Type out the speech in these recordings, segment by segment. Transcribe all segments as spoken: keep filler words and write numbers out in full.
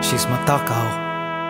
she's matakaw.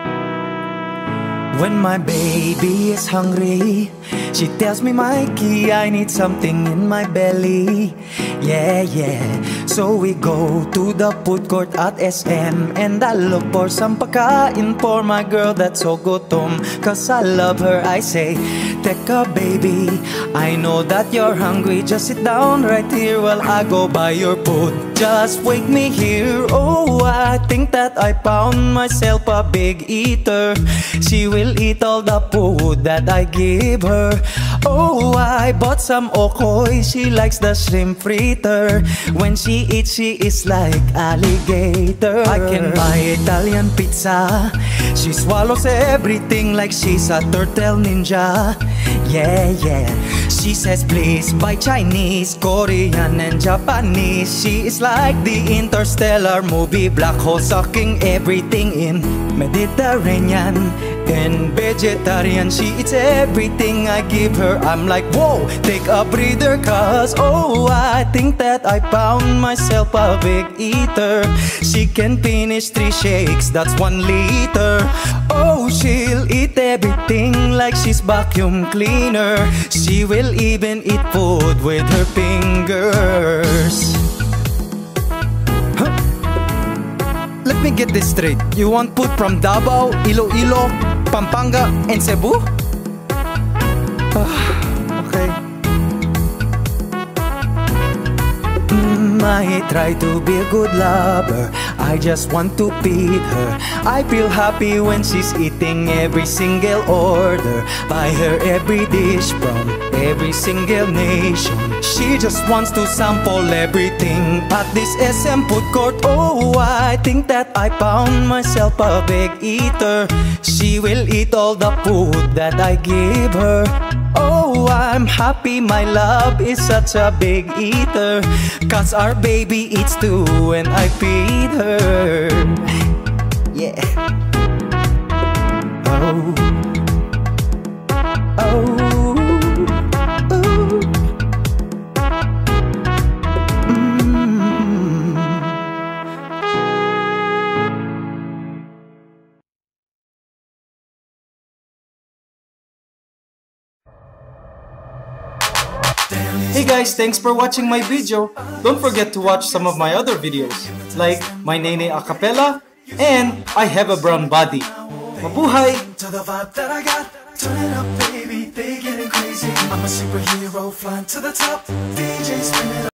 When my baby is hungry, she tells me, Mikey, I need something in my belly. Yeah, yeah. So we go to the food court at S M, and I look for some pagkain for my girl that's so gutom. Cause I love her, I say, Teka baby, I know that you're hungry. Just sit down right here while I go buy your food. Just wake me here. Oh, I think that I found myself a big eater. She will eat all the food that I give her. Oh, I bought some okoy. She likes the shrimp fritter. When she eats, she is like alligator. I can buy Italian pizza. She swallows everything like she's a turtle ninja. Yeah, yeah. She says please buy Chinese, Korean and Japanese. She is like the interstellar movie, black hole sucking everything in. Mediterranean and vegetarian, she eats everything I give her. I'm like, whoa, take a breather, cause oh, I think that I found myself a big eater. She can finish three shakes, that's one liter. Oh, she'll eat everything like she's vacuum cleaner. She will even eat food with her fingers. Huh? Let me get this straight. You want food from Davao, Iloilo, Pampanga, and Cebu? Okay. Mm, I try to be a good lover. I just want to feed her. I feel happy when she's eating every single order. Buy her every dish from every single nation. She just wants to sample everything at this S M food court. Oh, I think that I found myself a big eater. She will eat all the food that I give her. Oh, I'm happy my love is such a big eater. Cause our baby eats too when I feed her. Yeah. Oh. Oh. Hey guys, thanks for watching my video. Don't forget to watch some of my other videos, like my Nene Acapella and I Have a Brown Body. Mabuhay! To the vibe that I got, turn it up baby, they getting crazy. I'm a superhero flying to the top, D J spin it up.